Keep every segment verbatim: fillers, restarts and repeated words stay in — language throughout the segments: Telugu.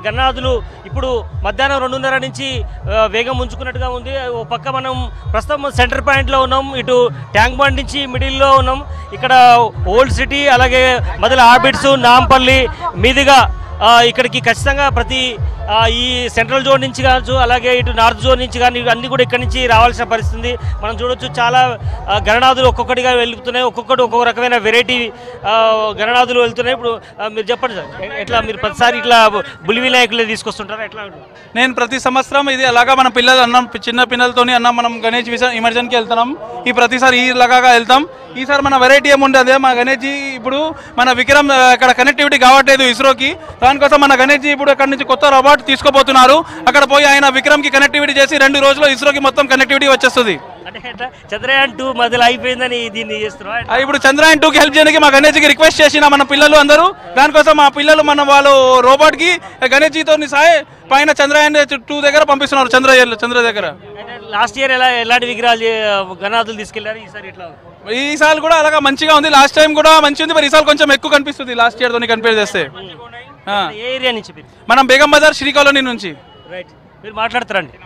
గణనాథులు ఇప్పుడు మధ్యాహ్నం రెండున్నర నుంచి వేగం ఉంచుకున్నట్టుగా ఉంది. ఓ పక్క మనం ప్రస్తుతం సెంటర్ పాయింట్లో ఉన్నాం, ఇటు ట్యాంక్ బండ్ నుంచి మిడిల్లో ఉన్నాం. ఇక్కడ ఓల్డ్ సిటీ అలాగే మొదల ఆర్బిట్స్ నాంపల్లి మీదుగా ఇక్కడికి ఖచ్చితంగా ప్రతి ఈ సెంట్రల్ జోన్ నుంచి కావచ్చు అలాగే ఇటు నార్త్ జోన్ నుంచి కానీ అన్నీ కూడా ఇక్కడి నుంచి రావాల్సిన పరిస్థితి మనం చూడొచ్చు. చాలా గణనాథులు ఒక్కొక్కటిగా వెళ్తున్నాయి, ఒక్కొక్కటి ఒక్కొక్క రకమైన వెరైటీ గణనాథులు వెళ్తున్నాయి. ఇప్పుడు మీరు చెప్పండి సార్, ఎట్లా మీరు ప్రతిసారి ఇట్లా బులి వినాయకులే తీసుకొస్తుంటారా ఎట్లా? నేను ప్రతి సంవత్సరం ఇది అలాగా మన పిల్లలు అన్నం చిన్న పిల్లలతోని అన్నం మనం గణేష్ ఇమర్జన్కి వెళ్తున్నాం. ఈ ప్రతిసారి ఈ లాగా వెళ్తాం. ఈసారి మన వెరైటీ ఏముండదు, మా గణేష్ ఇప్పుడు మన విక్రమ్ అక్కడ కనెక్టివిటీ కావట్లేదు ఇస్రోకి, దానికోసం మన గణేష్ ఇప్పుడు అక్కడ నుంచి కొత్త రోబోట్ తీసుకోబోతున్నారు. అక్కడ పోయి ఆయన విక్రమ్ కి కనెక్టివిటీ చేసి రెండు రోజుల్లో ఇస్రోకి మొత్తం కనెక్టివిటీ వచ్చేస్తుంది. చంద్రయాన్ టూ మొదలు అయిపోయిందని దీన్ని చేస్తున్నారు. ఇప్పుడు చంద్రయాన్ టూ కి హెల్ప్ చేయడానికి మా గణేష్ కి రిక్వెస్ట్ చేసిన మన పిల్లలు అందరూ, దానికోసం మా పిల్లలు మన వాళ్ళు రోబోట్ కి గణేష్ జీతో సాయ పైన చంద్రయాన్ టూ దగ్గర పంపిస్తున్నారు. చంద్ర చంద్ర దగ్గర లాస్ట్ ఇయర్ ఎలా ఎలాంటి విగ్రహాలు గణనాథులు తీసుకెళ్లారు, ఈసారి ఇట్లా ఈసారి కూడా అలాగా మంచిగా ఉంది. లాస్ట్ టైం కూడా మంచి ఉంది, మరి ఈసారి కొంచెం ఎక్కువ కనిపిస్తుంది లాస్ట్ ఇయర్ తోని కంపేర్ చేస్తే. ఏరియా నుంచి మనం బేగం బజార్ శ్రీ కాలనీ నుంచి. రైట్, మీరు మాట్లాడతారండి.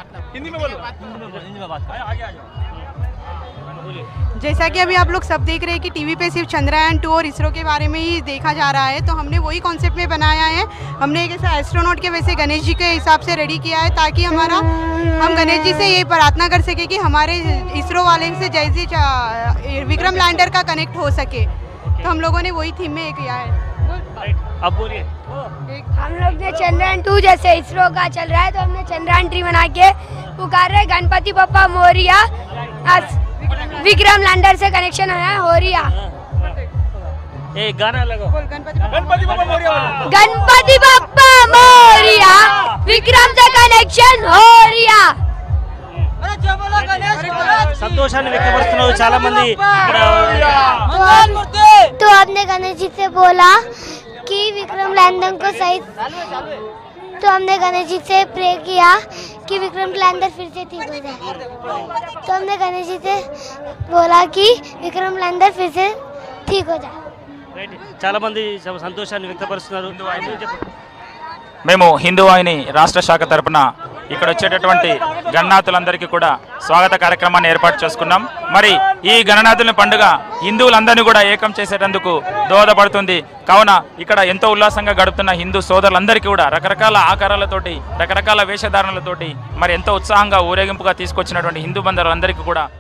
जैसा कि अभी आप लोग सब देख रहे हैं कि टीवी पे सिर्फ चंद्रयान टू और इसरो के बारे में ही देखा जा रहा है, तो हमने वही कॉन्सेप्ट में बनाया है. हमने एक ऐसा एस्ट्रोनॉट के वैसे गणेश जी के हिसाब से रेडी किया है, ताकि हमारा हम गणेश जी से ये प्रार्थना कर सके कि हमारे इसरो वाले से जैसे विक्रम लैंडर का कनेक्ट हो सके. तो हम लोगों ने वही थीम में किया है. अब बोलिए. हम लोग ने चंद्रयान टू जैसे इसरो का चल रहा है, तो हमने चंद्रयान थ्री बना के पुकार रहे गणपति बप्पा मोरिया. विक्रम लैंडर से कनेक्शन है होरिया. एक गाना लगाओ. गणपति बप्पा मोरिया, गणपति बप्पा मोरिया, विक्रम से कनेक्शन होरिया. సంతోషాన్ని వ్యక్తపరుస్తున్నారు చాలా మంది. तो हमने गणेश जी से बोला कि विक्रम लैंडर को सही, तो हमने गणेश जी से प्रे किया कि विक्रम लैंडर फिर से ठीक हो जाए. तो हमने गणेश जी से बोला कि विक्रम लैंडर फिर से ठीक हो जाए. చాలా మంది సంతోషాన్ని వ్యక్తపరుస్తున్నారు. మేము హిందూ వాహిని రాష్ట్ర శాఖ తరపున ఇక్కడ వచ్చేటటువంటి గణనాథులందరికీ కూడా స్వాగత కార్యక్రమాన్ని ఏర్పాటు చేసుకున్నాం. మరి ఈ గణనాథుల పండుగ హిందువులందరినీ కూడా ఏకం చేసేటందుకు దోహదపడుతుంది. కావున ఇక్కడ ఎంతో ఉల్లాసంగా గడుపుతున్న హిందూ సోదరులందరికీ కూడా రకరకాల ఆకారాలతోటి రకరకాల వేషధారణలతోటి మరి ఎంతో ఉత్సాహంగా ఊరేగింపుగా తీసుకొచ్చినటువంటి హిందూ బంధువులందరికీ కూడా